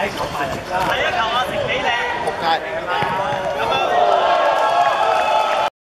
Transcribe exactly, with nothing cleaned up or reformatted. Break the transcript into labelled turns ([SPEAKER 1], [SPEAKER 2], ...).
[SPEAKER 1] 第一球啊，食俾你。仆街！